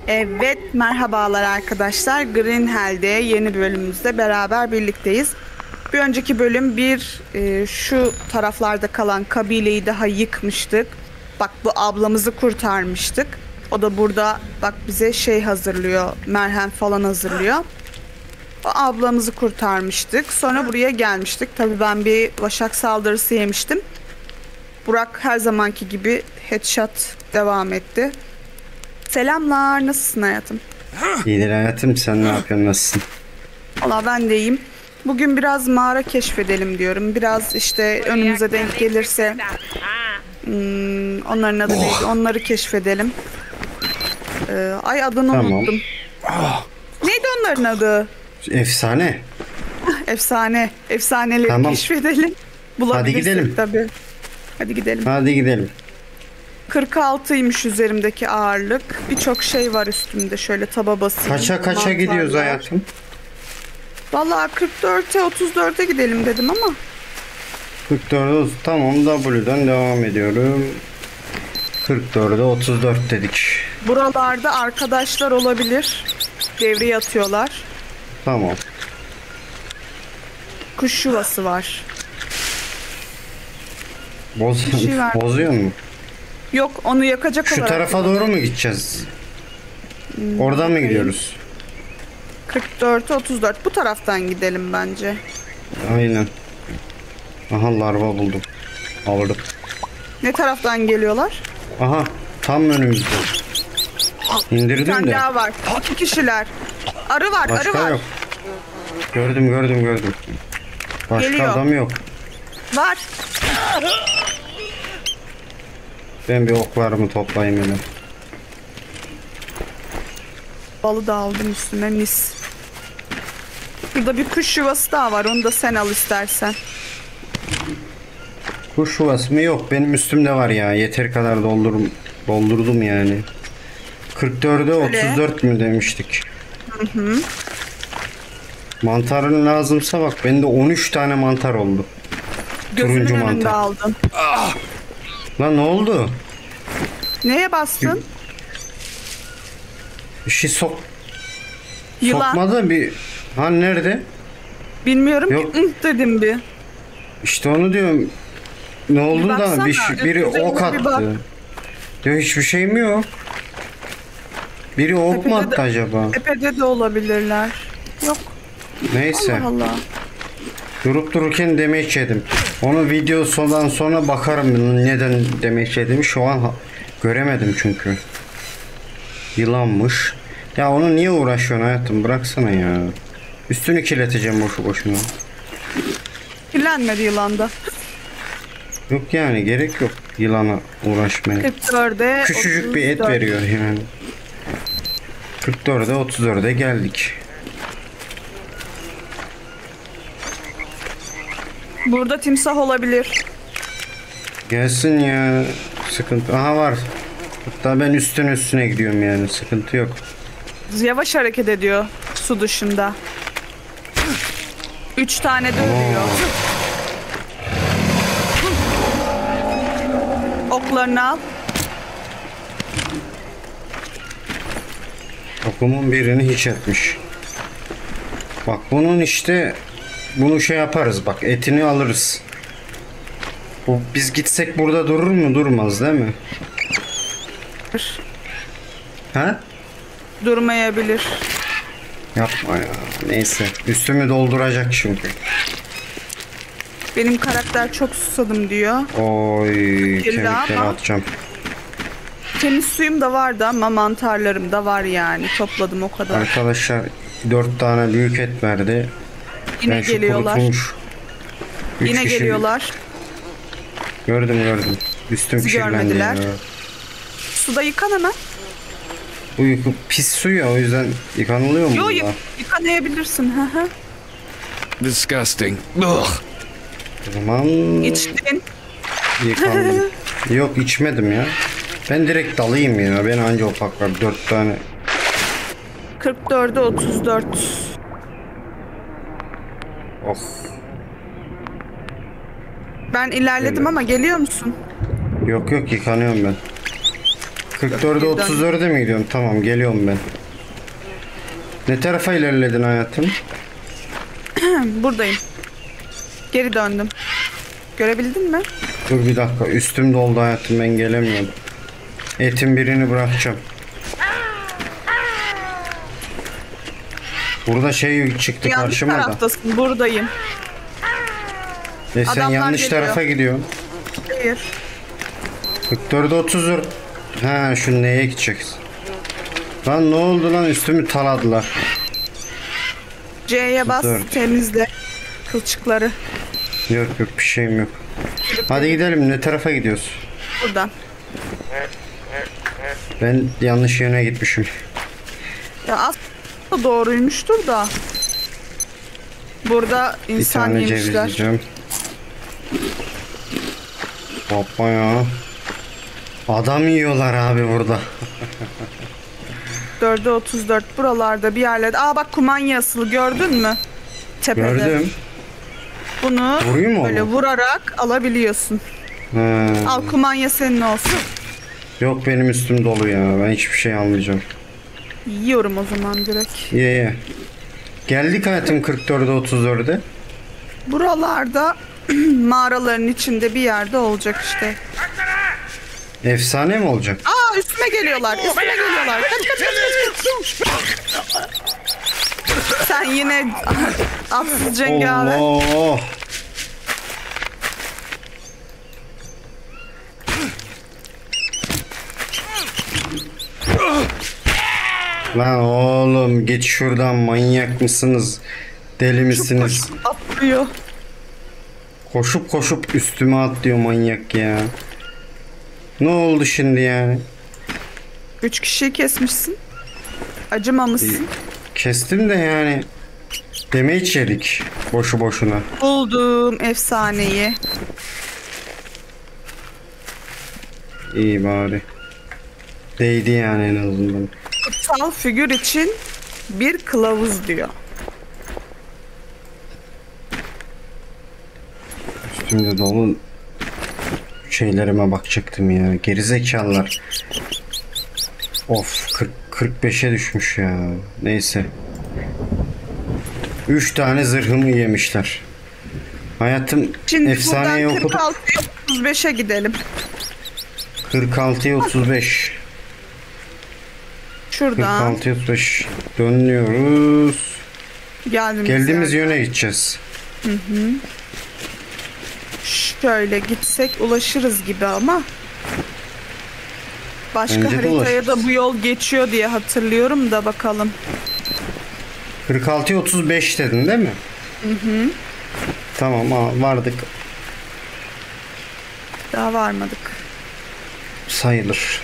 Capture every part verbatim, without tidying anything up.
Evet, merhabalar arkadaşlar. Green Hell'de yeni bölümümüzde beraber birlikteyiz. Bir önceki bölüm bir e, şu taraflarda kalan kabileyi daha yıkmıştık. Bak bu ablamızı kurtarmıştık. O da burada bak bize şey hazırlıyor, merhem falan hazırlıyor. O ablamızı kurtarmıştık. Sonra buraya gelmiştik. Tabii ben bir vaşak saldırısı yemiştim. Burak her zamanki gibi headshot devam etti. Selamlar, nasılsın hayatım? İyidir hayatım, sen ne yapıyorsun, nasılsın? Valla ben de iyiyim. Bugün biraz mağara keşfedelim diyorum. Biraz işte önümüze denk gelirse hmm, onların adı neydi? Onları keşfedelim. Ee, ay adını Tamam. unuttum. Neydi onların adı? Efsane. Efsane. Efsaneleri Tamam. keşfedelim. Bulabilirsek gidelim. tabii. Hadi gidelim. Hadi gidelim. kırk altıymış üzerimdeki ağırlık. Birçok şey var üstümde. Şöyle taba basayım. Kaça kaça Mantar gidiyoruz var. hayatım? Vallahi kırk dörde otuz dörde gidelim dedim ama. kırk dörde tamam, W'den devam ediyorum. kırk dörde otuz dört dedik. Buralarda arkadaşlar olabilir. Devreye atıyorlar. Tamam. Kuş yuvası var. Boz Bir şey var. bozuyor mu? Yok, onu yakacak Şu olarak. tarafa doğru mu gideceğiz? Oradan mı gidiyoruz? kırk dörde otuz dört. Bu taraftan gidelim bence. Aynen. Aha, larva buldum. Aldım. Ne taraftan geliyorlar? Aha, tam önümüzde. Bir İndirdim tane de. daha var. İki kişiler. Arı var, arı Başka var. yok. Gördüm gördüm gördüm. Başka Geliyor. adam yok. Var. Ben bir oklarımı toplayayım öyle. Balı da aldım üstüme, mis. Burada bir kuş yuvası daha var. Onu da sen al istersen. Kuş yuvası mı? Yok, benim üstümde var ya. Yeter kadar doldurum, doldurdum yani. kırk dörde otuz dört mü demiştik? Hı hı. Mantarın lazımsa bak, bende on üç tane mantar oldu. Gözümün Turuncu önünde mantar. aldın. Lan ne oldu? Neye bastın? Bir şey sok Yılan. sokmadı bir. Ha, nerede? Bilmiyorum Yok. ki. Ih dedim bir. İşte onu diyorum. Ne oldu da baksana, bir şey- biri üzerine ok bir bak. attı. Yok, hiçbir şeyim yok. Biri ok mu Tepede attı de- acaba? Tepede de olabilirler. Yok. Neyse. Allah Allah. Durup dururken demeç yedim. Onu videosundan sonra bakarım neden demeç yedim. Şu an ha- göremedim çünkü. Yılanmış. Ya onu niye uğraşıyorsun hayatım? Bıraksana ya. Üstünü kirleteceğim boşu boşuna. Kirlenmedi yılanda. Yok yani, gerek yok yılana uğraşmaya. kırk dörde Küçücük bir et otuz dört. veriyor yani. kırk dörde otuz dörde geldik. Burada timsah olabilir. Gelsin ya. Sıkıntı. Aha, var. Hatta ben üstüne üstüne gidiyorum yani. Sıkıntı yok. Yavaş hareket ediyor su dışında. Üç tane de ölüyor. Oklarını al. Okumun birini hiç etmiş. Bak bunun işte, bunu şey yaparız bak, etini alırız. Bu, biz gitsek burada durur mu? Durmaz değil mi? Ha? Durmayabilir. Yapma ya. Neyse. Üstümü dolduracak çünkü. Benim karakter çok susadım diyor. Oy, Kirli kemikleri ama. atacağım. Temiz suyum da vardı ama mantarlarım da var yani. Topladım o kadar. Arkadaşlar dört tane büyük et verdi. Yine Ben şu geliyorlar. kurutulmuş üç Yine kişi- geliyorlar. Gördüm gördüm. Üstüm Bizi kirlendi görmediler. ya. Suda yıkan hemen. Bu yıkı- pis su ya, o yüzden yıkanılıyor mu? Yo, bunda? yık yıkanayabilirsin. Hı hı. Disgusting. Ugh. O zaman İçtin. yıkandım. Yok, içmedim ya. Ben direkt dalayım ya. Ben anca opaklar dört tane. kırk dörde otuz dört. Oh. Ben ilerledim Öyle. ama geliyor musun? Yok yok, yıkanıyorum ben. kırk dörde otuz dörde mi gidiyorum? Tamam, geliyorum ben. Ne tarafa ilerledin hayatım? Buradayım. Geri döndüm. Görebildin mi? Dur bir dakika, üstüm doldu hayatım, ben gelemiyorum. Etin birini bırakacağım. Burada şey çıktı Yanlış karşıma da. taraftasın. Buradayım. E sen Adamlar yanlış geliyor. tarafa gidiyorsun. Hayır. kırk dörde otuz dört. Ha, şu neye gideceksin? Lan ne oldu lan, üstümü taladılar. C'ye bas, Dört. temizle kılçıkları. Yok yok, bir şeyim yok. Hadi gidelim, ne tarafa gidiyoruz? Buradan. Ben yanlış yöne gitmişim. Ya aslında doğruymuştur da. Burada Bir insan tane ceviz yemişler. yiyeceğim. Baba ya. Adam yiyorlar abi burada. dörde otuz dört buralarda bir yerlerde. Aa bak, kumanya asılı, gördün mü? Tepede. Gördüm. Bunu Vurayım mı böyle onu? vurarak alabiliyorsun. Ha. Al, kumanya senin olsun. Yok, benim üstüm dolu ya. Ben hiçbir şey almayacağım. Yiyorum o zaman direkt. Ye ye. Geldik hayatım kırk dörde otuz dörde. Buralarda mağaraların içinde bir yerde olacak işte. Efsane mi olacak? Aa, üstüme geliyorlar. Üstüme geliyorlar. Kaç kaç kaç kaç. kaç. Sen yine atsız cengaver. Allah. Lan oğlum, git şuradan, manyak mısınız? Deli misiniz? Atlıyor. Koşup koşup üstüme atlıyor manyak ya. Ne oldu şimdi yani? Üç kişiyi kesmişsin. Acımamışsın. Kestim de yani. Damage yedik boşu boşuna. Buldum efsaneyi. İyi bari. Değdi yani en azından. Kutsal figür için bir kılavuz diyor. Üstümde dolu şeylerime bakacaktım ya. Gerizekalılar. Of, kırk kırk beşe düşmüş ya. Neyse. üç tane zırhımı yemişler. Hayatım, Şimdi efsaneyi buradan okuduk. kırk altıya otuz beşe gidelim. kırk altıya otuz beş. kırk Şuradan altıya otuz beş. Dönüyoruz. geldiğimiz, Geldiğimiz yer. yöne gideceğiz. Şöyle gitsek ulaşırız gibi ama başka Bence de haritaya ulaşırız. da bu yol geçiyor diye hatırlıyorum da bakalım. kırk altıya otuz beş dedin değil mi? Hı hı. Tamam, ha, vardık Daha varmadık. sayılır.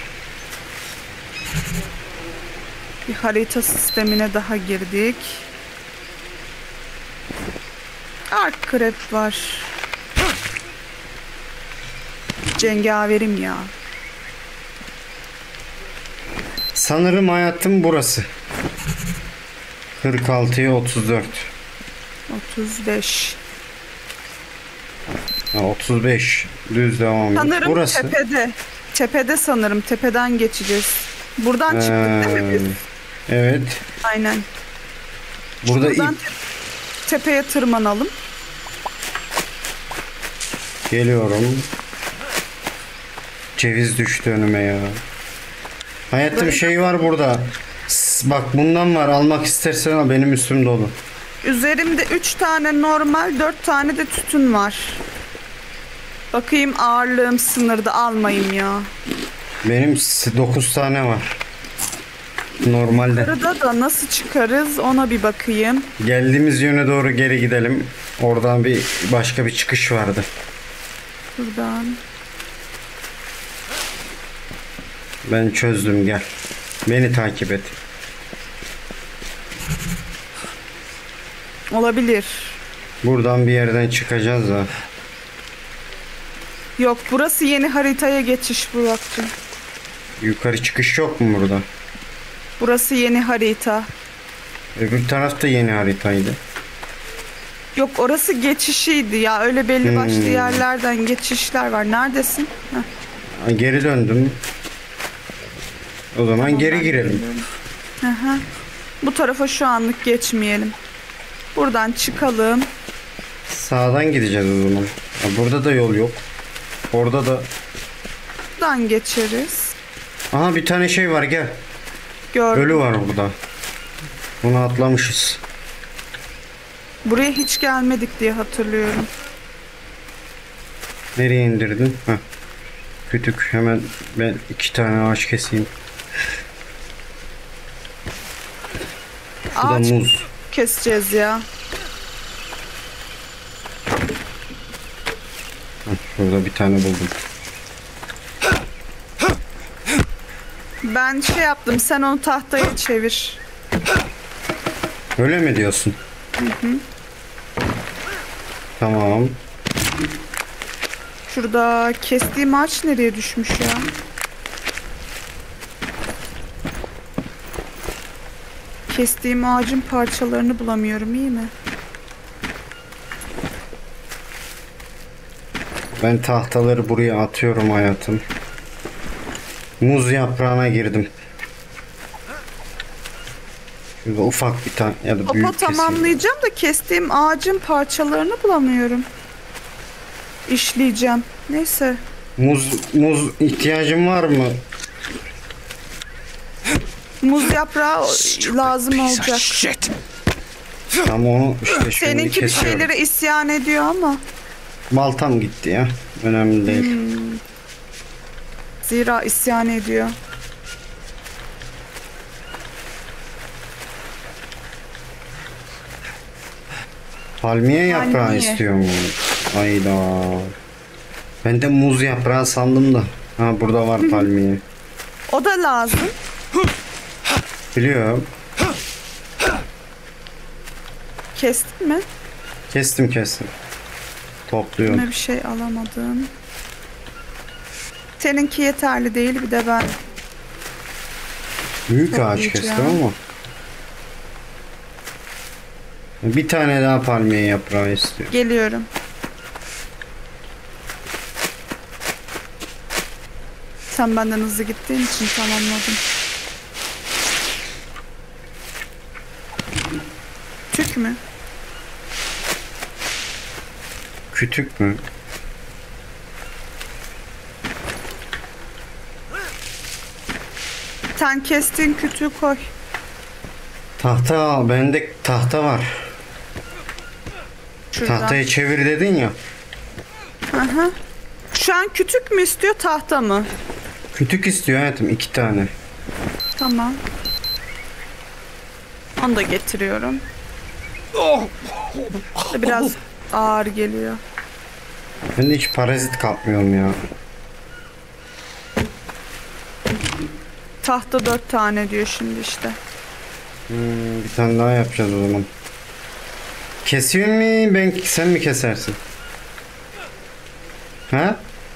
Bir harita sistemine daha girdik. Ark krep var. Cengaverim ya. Sanırım hayatım burası. kırk altıya otuz dört. otuz beş. Ha, otuz beş. Düz devam et. Sanırım Burası. tepede. Tepede sanırım. Tepeden geçeceğiz. Buradan çıktık değil mi biz? Ee, Evet. Aynen. Burada Buradan ip. te- tepeye tırmanalım. Geliyorum. Ceviz düştü önüme ya. Hayatım, Böyle- şey var burada. S- Bak, bundan var, almak istersen al, benim üstüm dolu. Üzerimde üç tane normal, dört tane de tütün var. Bakayım, ağırlığım sınırda, almayayım ya. Benim dokuz tane var. Normalde. Arada da nasıl çıkarız ona bir bakayım. Geldiğimiz yöne doğru geri gidelim. Oradan bir başka bir çıkış vardı. Buradan. Ben çözdüm, gel. Beni takip et. Olabilir. Buradan bir yerden çıkacağız da. Yok, burası yeni haritaya geçiş Burak'cığım. Yukarı çıkış yok mu burada? Burası yeni harita. Öbür taraf da yeni haritaydı. Yok, orası geçişiydi ya. Öyle belli başlı Hmm. yerlerden geçişler var. Neredesin? Heh. Geri döndüm. O zaman Tamam, geri ben girelim. geliyorum. Hı hı. Bu tarafa şu anlık geçmeyelim. Buradan çıkalım. Sağdan gideceğiz o zaman. Ya burada da yol yok. Orada da. Buradan geçeriz. Aha bir tane şey var, gel. Gördüm. Ölü var burada. Bunu atlamışız. Buraya hiç gelmedik diye hatırlıyorum. Nereye indirdin? Heh. Kütük, hemen ben iki tane ağaç keseyim. Bu da Ağaç muz. keseceğiz ya. Heh, şurada bir tane buldum. Ben şey yaptım, sen onu tahtaya çevir. Öyle mi diyorsun? Hı hı. Tamam. Şurada kestiğim ağaç nereye düşmüş ya? Kestiğim ağacın parçalarını bulamıyorum, iyi mi? Ben tahtaları buraya atıyorum hayatım. Muz yaprağına girdim. Şurada ufak bir tane ya da Topa büyük keseyim. tamamlayacağım da kestiğim ağacın parçalarını bulamıyorum. İşleyeceğim. Neyse. Muz muz ihtiyacın var mı? Muz yaprağı lazım Piece of olacak. shit. Tam onu işte şimdi Seninki bir kesiyorum. şeylere isyan ediyor ama. Baltam gitti ya. Önemli değil. Hmm. Zira isyan ediyor. Palmiye yaprağı Palmiye. istiyor mu? Hayda. Ben de muz yaprağı sandım da. Ha burada var palmiye. O da lazım. Biliyorum. Kestin mi? Kestim kestim. Topluyorum. Ne bir şey alamadım. Seninki yeterli değil, bir de ben. Büyük ağaç Toplayacağım. kestim ama. Bir tane daha palmiye yaprağı istiyor. Geliyorum. Sen benden hızlı gittiğin için tamamladım. Tük mü? Kütük mü? Sen kestiğin kütüğü koy. Tahta, bende tahta var. Şuradan. Tahtayı çevir dedin ya. Aha. Şu an kütük mü istiyor, tahta mı? Kütük istiyor hayatım, iki tane. Tamam. Onu da getiriyorum. Biraz ağır geliyor. Ben de hiç parazit kapmıyorum ya. Tahta dört tane diyor şimdi işte. Hmm, bir tane daha yapacağız o zaman. Keseyim mi? Ben sen mi kesersin? Ha?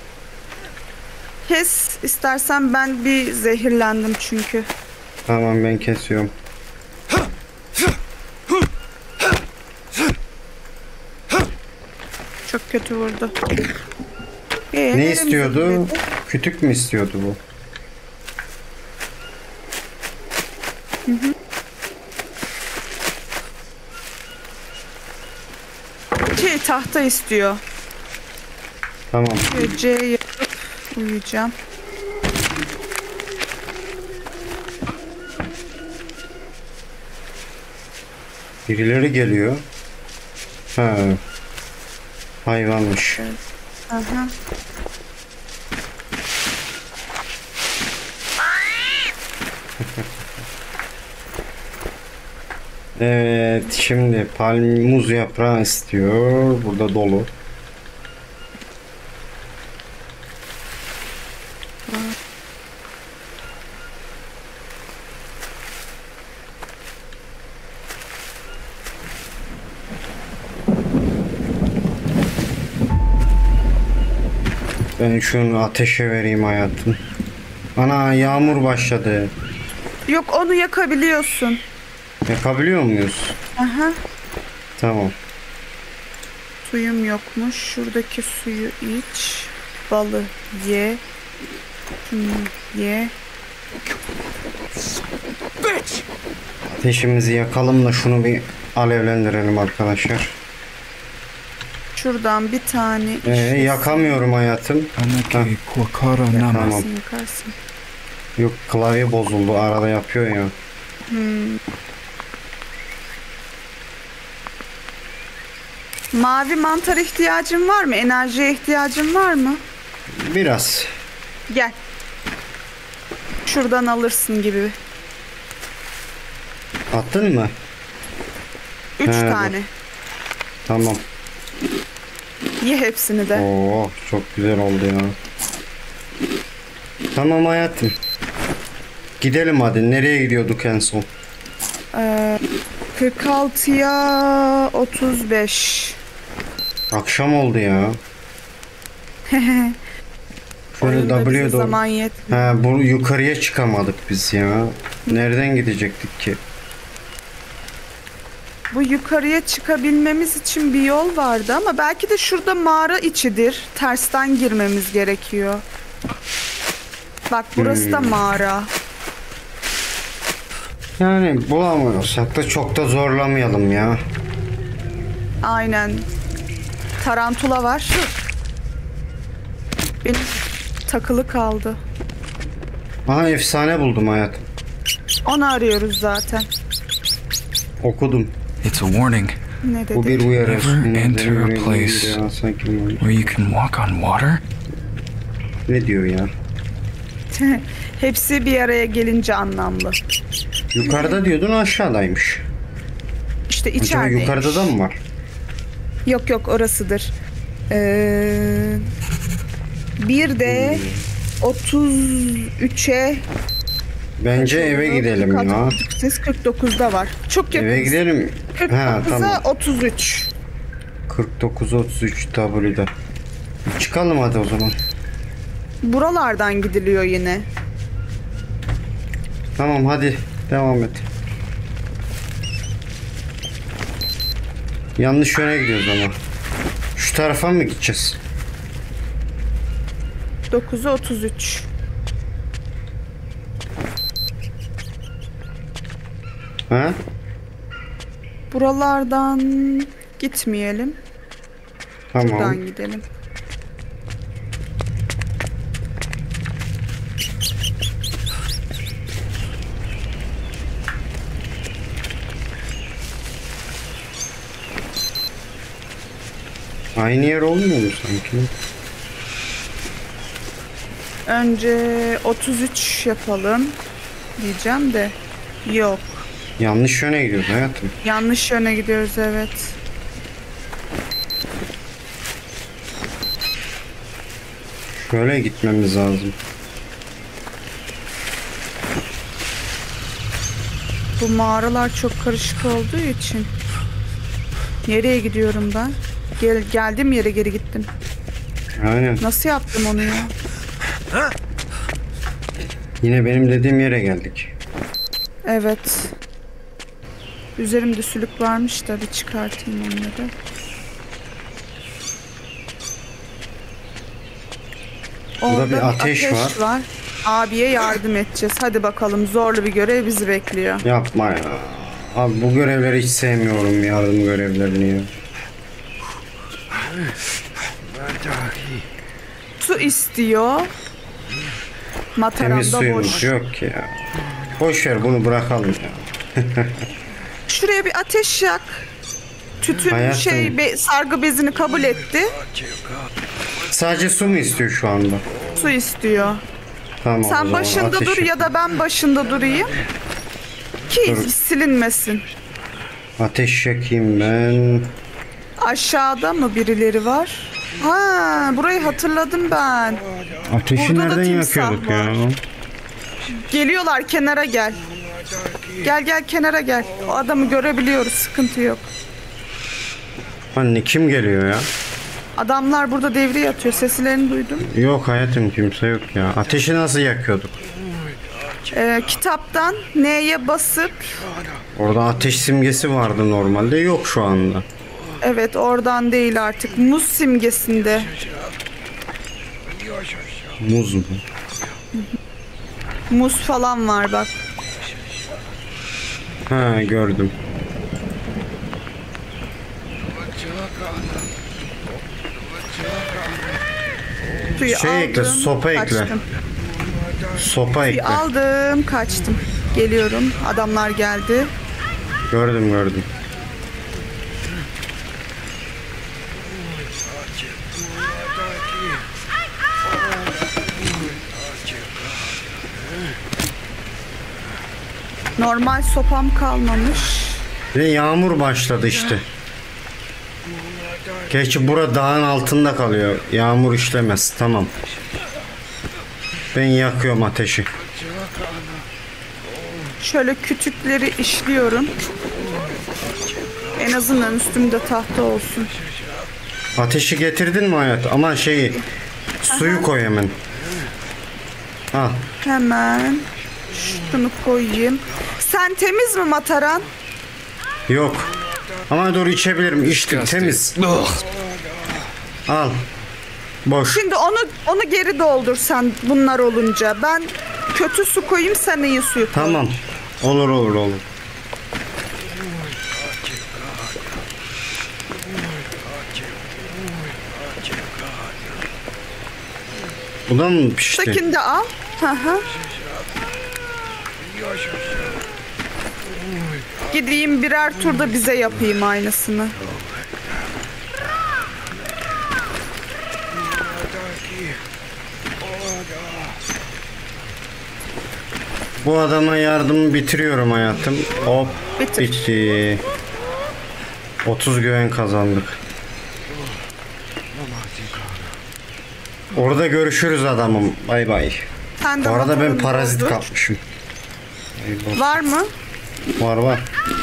Kes istersen, ben bir zehirlendim çünkü. Tamam ben kesiyorum. Çok kötü vurdu. Ee, Ne neremize istiyordu? gidiyordu? Kütük mü istiyordu bu? Şey, tahta istiyor. Tamam. Şöyle C yapıp uyuyacağım. Birileri geliyor. Ha. Hayvanmış. Aha. Evet, şimdi palm muz yaprağı istiyor. Burada dolu. Ben şunu ateşe vereyim hayatım. Ana yağmur başladı. Yok, onu yakabiliyorsun. Yakabiliyor muyuz? Aha. Tamam. Suyum yokmuş. Şuradaki suyu iç. Balı ye. Şunu ye. Bitch! Ateşimizi yakalım da şunu bir alevlendirelim arkadaşlar. Şuradan bir tane. Ee, yakamıyorum hayatım. Anaki Kwakara Nama. Tamam. Yakarsın, yakarsın. Yok, klavye bozuldu, arada yapıyor ya. Mavi mantar ihtiyacın var mı? Enerjiye ihtiyacın var mı? Biraz. Gel. Şuradan alırsın gibi. Attın mı? Üç He, tane. Tamam. Ye hepsini de. Oo, çok güzel oldu ya. Tamam hayatım. Gidelim hadi. Nereye gidiyorduk en son? Ee, kırk altıya otuz beş. Akşam oldu ya. Şöyle Oyunda bize W'ye doğru. zaman yetmiyor. Ha, bu yukarıya çıkamadık biz ya. Nereden gidecektik ki? Bu yukarıya çıkabilmemiz için bir yol vardı ama belki de şurada mağara içidir. Tersten girmemiz gerekiyor. Bak burası da Hmm. mağara. Yani bulamıyorsak da çok da zorlamayalım ya. Aynen. Tarantula var. Benim takılı kaldı. Aha, efsane buldum hayatım. Onu arıyoruz zaten. Okudum. It's a warning Ne dedi? Bu bir uyarı. Never enter a Ne place diyor ya, sanki bu- where you can walk on water. Ne diyor ya? Hepsi bir araya gelince anlamlı. Yukarıda diyordun, aşağıdaymış. İşte Acaba içerideymiş. yukarıda da mı var? Yok yok orasıdır. Ee, bir de otuz üçe Bence eve gidelim ya. Siz kırk dokuzda var. Çok yakın. Eve gidelim. Ha, kırk dokuza tamam. otuz üç. kırk dokuz otuz üç W'de. Çıkalım hadi o zaman. Buralardan gidiliyor yine. Tamam hadi devam et. Yanlış yöne gidiyoruz ama. Şu tarafa mı gideceğiz? dokuza otuz üç. Ha? Buralardan gitmeyelim. Tamam. Buradan gidelim. Aynı yer olmuyor mu sanki? Önce otuz üç yapalım diyeceğim de yok. Yanlış yöne gidiyoruz hayatım. Yanlış yöne gidiyoruz evet. Şöyle gitmemiz lazım. Bu mağaralar çok karışık olduğu için. Nereye gidiyorum ben? Gel, geldim yere geri gittim. Aynen. Nasıl yaptım onu ya? Yine benim dediğim yere geldik. Evet. Üzerimde sülük varmış da bir çıkartayım onları. Orada bir ateş var. Abiye yardım edeceğiz. Hadi bakalım zorlu bir görev bizi bekliyor. Yapma ya. Abi bu görevleri hiç sevmiyorum, yardım görevlerini ya. Su istiyor. Temiz Mataramda suyumuz boş. yok ki ya. Boş ver, bunu bırakalım ya. Şuraya bir ateş yak. Tütün Hayatım. şey be- sargı bezini kabul etti. Sadece su mu istiyor şu anda? Su istiyor. Tamam, o Sen zaman başında ateş dur yak- ya da ben başında durayım. Ki Dur. silinmesin. Ateş yakayım ben. Aşağıda mı birileri var? Ha, burayı hatırladım ben. Ateşi Burada da nereden timsah yakıyorduk var. ya? Geliyorlar, kenara gel. Gel gel kenara gel. O adamı görebiliyoruz, sıkıntı yok. Anne, kim geliyor ya? Adamlar burada devriye atıyor. Seslerini duydum. Yok hayatım, kimse yok ya. Ateşi nasıl yakıyorduk? Ee, kitaptan N'ye basıp Orada ateş simgesi vardı normalde, yok şu anda. evet oradan değil artık. Muz simgesinde. Muz mu? Muz falan var bak. Ha, gördüm. Suyu Şey ekle, aldım, sopa ekle. kaçtım. Sopa Suyu ekle. aldım, kaçtım. Geliyorum. Adamlar geldi. Gördüm gördüm. Normal sopam kalmamış. Ve yağmur başladı işte. Gerçi bura dağın altında kalıyor. Yağmur işlemez. Tamam. Ben yakıyorum ateşi. Şöyle kütükleri işliyorum. En azından üstümde tahta olsun. Ateşi getirdin mi hayat? Ama şeyi suyu koy hemen. Al. Hemen şunu koyayım. Sen temiz mi Mataran? Yok. Ama dur içebilirim. İçtim Disgusting. temiz. Ugh. Al. Boş. Şimdi onu onu geri doldur sen bunlar olunca. Ben kötü su koyayım, sen iyi suyu koy. Tamam. Olur olur olur. Bu da mı pişti? Üsttekini de al. Hı hı. Gideyim birer turda bize yapayım aynısını. Bu adama yardımı bitiriyorum hayatım. Hop. Bitir. Bitti. otuz güven kazandık. Orada görüşürüz adamım. Bay bay. Sen de Bu arada ben Mataran'ı parazit doldur. kapmışım. Eyvah. Var mı? Var var.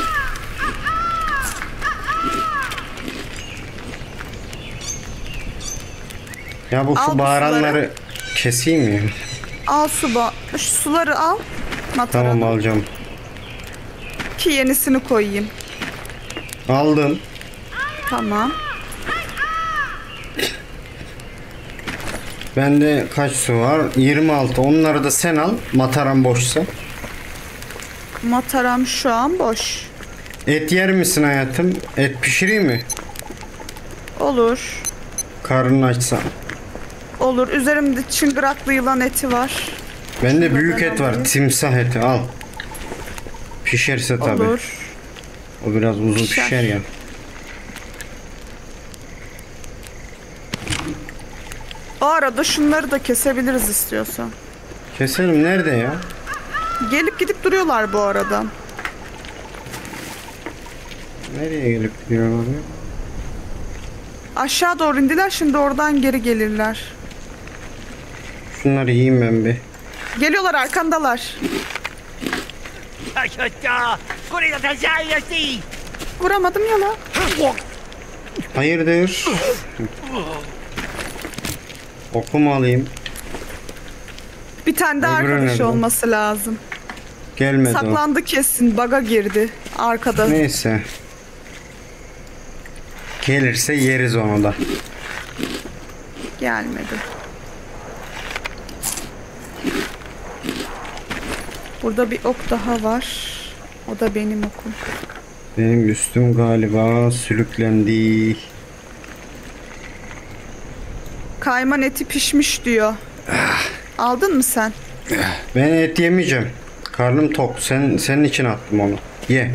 Ya bu Al şu bu bağıranları suları. keseyim mi? Al su ba- şu suları al. Mataran. Tamam alacağım. Ki yenisini koyayım. Aldım. Tamam. Bende kaç su var? yirmi altı. Onları da sen al. Mataram boşsa. Mataram şu an boş. Et yer misin hayatım? Et pişireyim mi? Olur. Karnını açsa. Olur. Üzerimde çıngıraklı yılan eti var. Bende Şunu büyük ben et var. alayım. Timsah eti al. Pişerse tabii. Olur. O biraz uzun Pişer. pişer ya. O arada şunları da kesebiliriz istiyorsan. Keselim. Nerede ya? Gelip gidip duruyorlar bu arada. Nereye gelip gidiyorlar ya? Aşağı doğru indiler, şimdi oradan geri gelirler. Şunları yiyeyim ben bir. Geliyorlar, arkandalar. Vuramadım ya lan. Hayırdır? Okumu alayım. Bir tane de Öbürü arkadaş nerede? olması lazım. Gelmedi o. Saklandı kesin, baga girdi arkada. Neyse. Gelirse yeriz onu da. Gelmedi. Burada bir ok daha var. O da benim okum. Benim üstüm galiba sülüklendi. Kayman eti pişmiş diyor. Aldın mı sen? Ben et yemeyeceğim. Karnım tok. Sen senin için attım onu. Ye.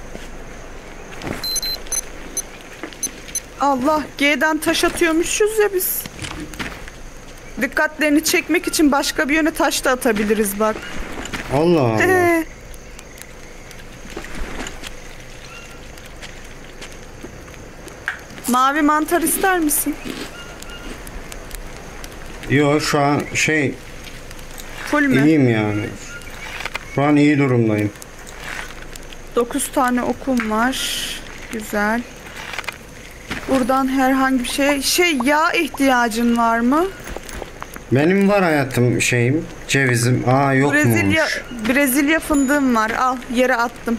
Allah, G'den taş atıyormuşuz ya biz. Dikkatlerini çekmek için başka bir yöne taş da atabiliriz bak. Allah Allah. Ee, Mavi mantar ister misin? Yo şu an şey Full mü? iyiyim yani. Şu an iyi durumdayım. dokuz tane okum var. Güzel. Buradan herhangi bir şey... Şey, yağ ihtiyacın var mı? Benim var hayatım şeyim. Cevizim. Aa yok Brezilya muş. Brezilya fındığım var. Al, yere attım.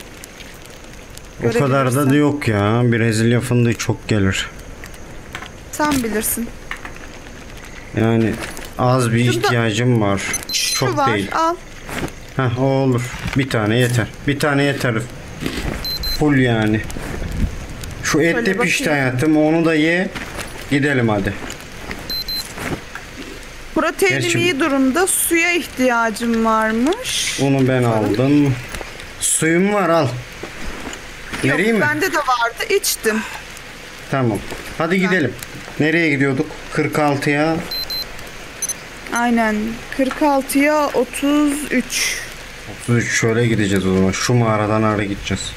O kadar da Görebilirsen. yok ya. Brezilya fındığı çok gelir. Sen bilirsin. Yani az bir Şurada- ihtiyacım var. Şu Çok var, değil. al. Heh, o olur. Bir tane yeter. Bir tane yeter. Full yani. Şu et Şöyle de pişti bakayım. hayatım. Onu da ye. Gidelim hadi. Proteinim Gerçi- iyi durumda. Suya ihtiyacım varmış. Onu ben aldım. Suyum var, al. Yok, Vereyim mi? bende de vardı. İçtim. Tamam. Hadi gidelim. Nereye gidiyorduk? kırk altıya. Aynen. kırk altıya otuz üç. otuz üç şöyle gideceğiz o zaman. Şu mağaradan ara gideceğiz.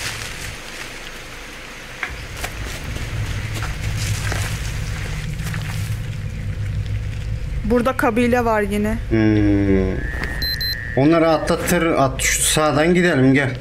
Burada kabile var yine. Hmm. Onları atlatır. At, şu sağdan gidelim, gel.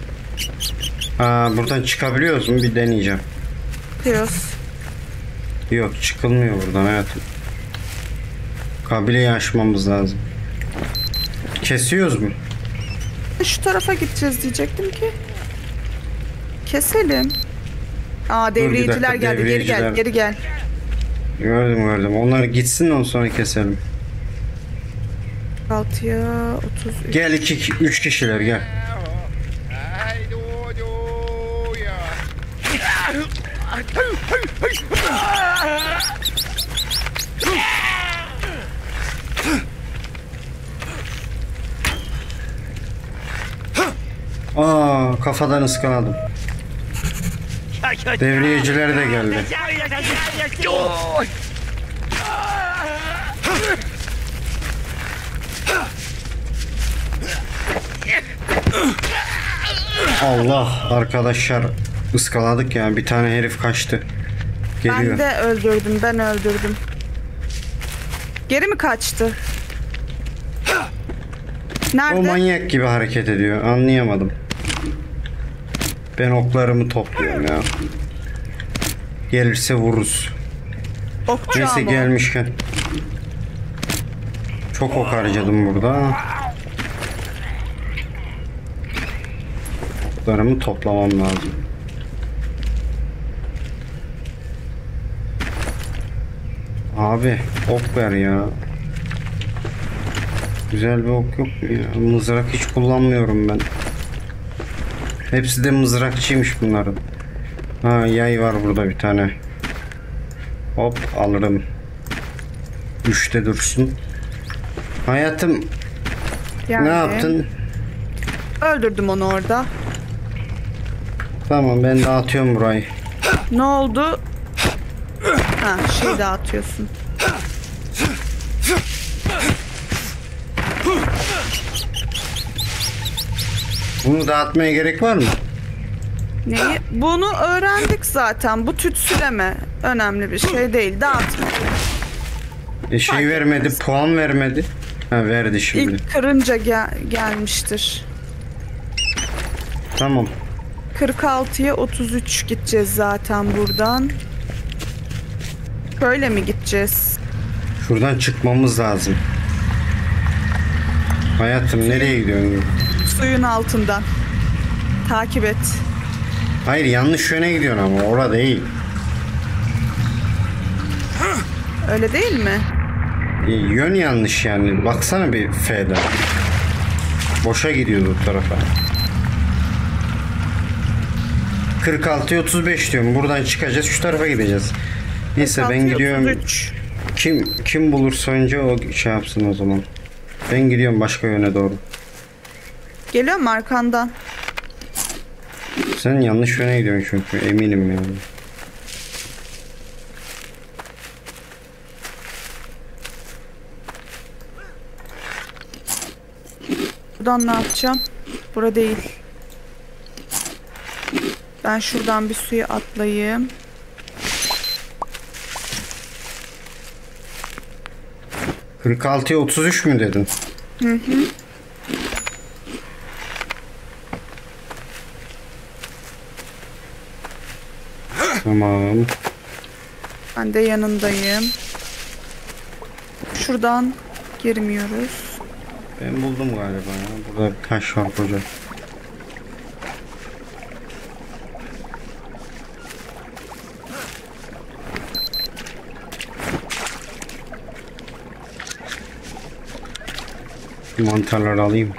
Aa, buradan çıkabiliyoruz mu? Bir deneyeceğim. Diyoruz. Yok, çıkılmıyor buradan hayatım. Kabileyi aşmamız lazım. Kesiyoruz mu? Şu tarafa gideceğiz diyecektim ki. Keselim. Aa, devriyeciler dakika, geldi. Geri devriyeciler. gel, geri gel. Gördüm gördüm. Onlar gitsin, ondan sonra keselim. altıya otuz üç. Gel iki, üç kişiler gel. Aa, kafadan ıskaladım. Devriyeciler de geldi. Allah, arkadaşlar ıskaladık ya, bir tane herif kaçtı. Geliyor. Ben de öldürdüm, ben öldürdüm. Geri mi kaçtı? O Nerede? manyak gibi hareket ediyor, anlayamadım. Ben oklarımı topluyorum ya. Gelirse vururuz. Okçu Neyse, ama o. gelmişken. Çok ok harcadım burada. Oklarımı toplamam lazım. Abi ok ver ya. Güzel bir ok yok mu ya? Mızrak hiç kullanmıyorum ben. Hepsi de mızrakçıymış bunların. Ha, yay var burada bir tane. Hop, alırım. Üçte dursun. Hayatım, Yani ne yaptın? Öldürdüm onu orada. Tamam, ben dağıtıyorum burayı. Ne oldu? Ha, şey dağıtıyorsun. Bunu dağıtmaya gerek var mı? Neyi? Bunu öğrendik zaten. Bu tütsüleme önemli bir şey değil. Dağıtma. E, şey vermedi, puan vermedi. Ha, verdi şimdi. İlk kırınca gel gelmiştir. Tamam. kırk altıya otuz üç gideceğiz zaten buradan. Böyle mi gideceğiz? Şuradan çıkmamız lazım. Hayatım, nereye gidiyorsun? Suyun altından. Takip et. Hayır, yanlış yöne gidiyorsun ama orada değil. Öyle değil mi? E, yön yanlış yani. Baksana bir F'den. Boşa gidiyordu o tarafa. kırk altıya otuz beş diyorum. Buradan çıkacağız, şu tarafa gideceğiz. Neyse, ben altıya gidiyorum. otuz üç. Kim kim bulursa önce o şey yapsın o zaman. Ben gidiyorum başka yöne doğru. Geliyor mu arkandan? Sen yanlış yöne gidiyorsun çünkü, eminim yani. Buradan ne yapacağım? Bura değil. Ben şuradan bir suya atlayayım. kırk altıya otuz üç mü dedin? Hı hı. Tamam. Ben de yanındayım. Şuradan girmiyoruz. Ben buldum galiba ya. Burada bir taş var koca. Mantarları alayım.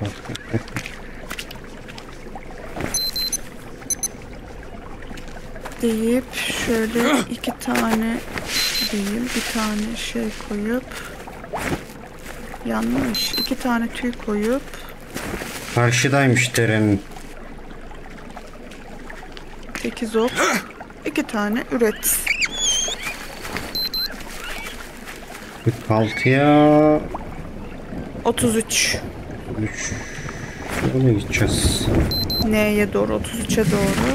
Deyip şöyle iki tane değil bir tane şey koyup yanlış iki tane tüy koyup Karşıdaymış derenin. sekiz ok iki tane üret. kırk altıya otuz üç. üç. Ona gideceğiz. Neye doğru? otuz üçe doğru.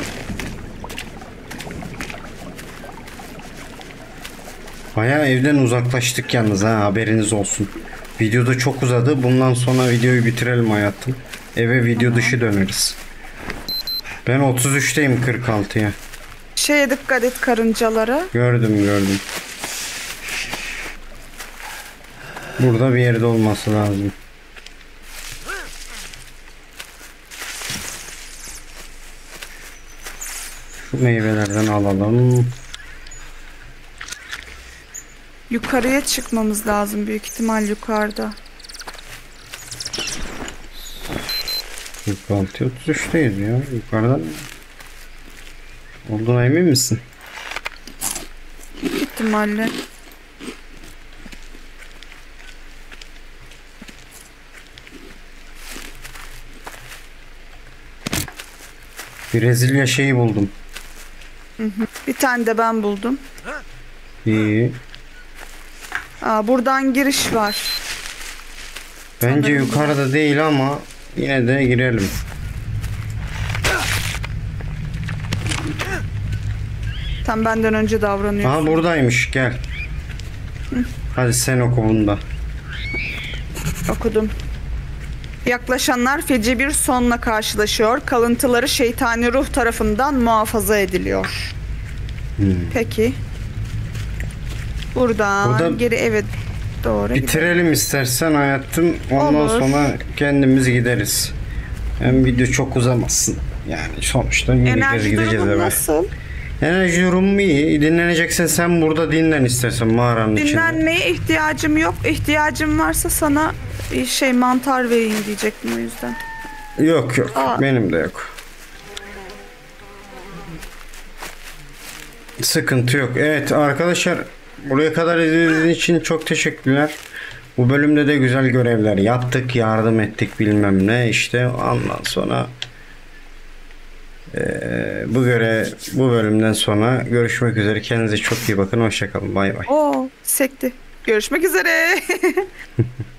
Bayağı evden uzaklaştık yalnız ha, haberiniz olsun. Videoda çok uzadı. Bundan sonra videoyu bitirelim hayatım. Eve video dışı döneriz. Ben otuz üçteyim kırk altıya. Şeye dikkat et karıncalara. Gördüm gördüm. Burada bir yerde olması lazım. Şu meyvelerden alalım. Yukarıya çıkmamız lazım büyük ihtimal yukarıda. kırk altı otuz üçteyiz ya. Yukarıdan olduğuna emin misin? Büyük ihtimalle. Brezilya şeyi buldum. Bir tane de ben buldum. İyi. Aa, buradan giriş var. Bence Sanırım yukarıda değil ama yine de girelim. Tam benden önce davranıyorsun. Aha buradaymış, gel. Hadi sen oku bunda. Okudum. Yaklaşanlar feci bir sonla karşılaşıyor. Kalıntıları şeytani ruh tarafından muhafaza ediliyor. Hmm. Peki. Buradan Burada geri eve doğru gidelim. Bitirelim istersen hayatım. Ondan Olur. sonra kendimiz gideriz. Hem video çok uzamasın. Yani sonuçta yürüyeceğiz Enerji gideceğiz durumun eve. nasıl? Enerji durumu iyi. Dinleneceksen sen burada dinlen istersen mağaranın içinde. Dinlenmeye ihtiyacım yok. İhtiyacım varsa sana e, şey mantar vereyim diyecektim o yüzden. Yok yok. Aa. Benim de yok. Sıkıntı yok. Evet arkadaşlar, buraya kadar izlediğiniz için çok teşekkürler. Bu bölümde de güzel görevler yaptık. Yardım ettik bilmem ne. İşte ondan sonra eee, bu göre bu bölümden sonra görüşmek üzere. Kendinize çok iyi bakın. Hoşçakalın. Bay bay. Oo, sekti. Görüşmek üzere.